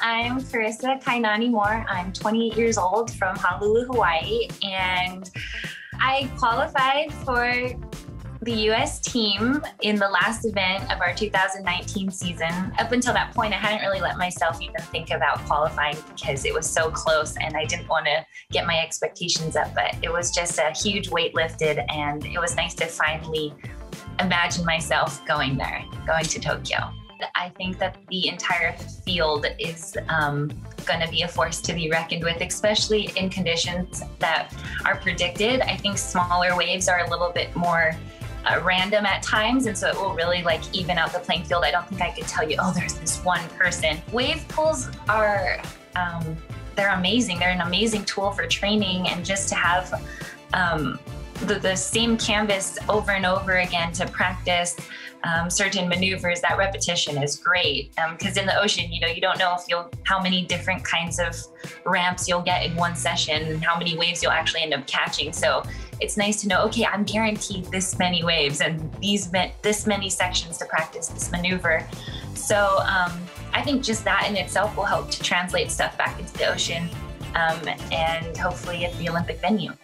I'm Carissa Kainani Moore. I'm 28 years old from Honolulu, Hawaii, and I qualified for the U.S. team in the last event of our 2019 season. Up until that point, I hadn't really let myself even think about qualifying because it was so close and I didn't want to get my expectations up, but it was just a huge weight lifted, and it was nice to finally imagine myself going there, going to Tokyo. I think that the entire field is going to be a force to be reckoned with, especially in conditions that are predicted. I think smaller waves are a little bit more random at times, and so it will really even out the playing field. I don't think I could tell you, oh, there's this one person. Wave pools are, they're amazing. They're an amazing tool for training, and just to have the same canvas over and over again to practice certain maneuvers, that repetition is great. Because in the ocean, you don't know how many different kinds of ramps you'll get in one session and how many waves you'll actually end up catching. So it's nice to know, okay, I'm guaranteed this many waves and this many sections to practice this maneuver. So I think just that in itself will help to translate stuff back into the ocean and hopefully at the Olympic venue.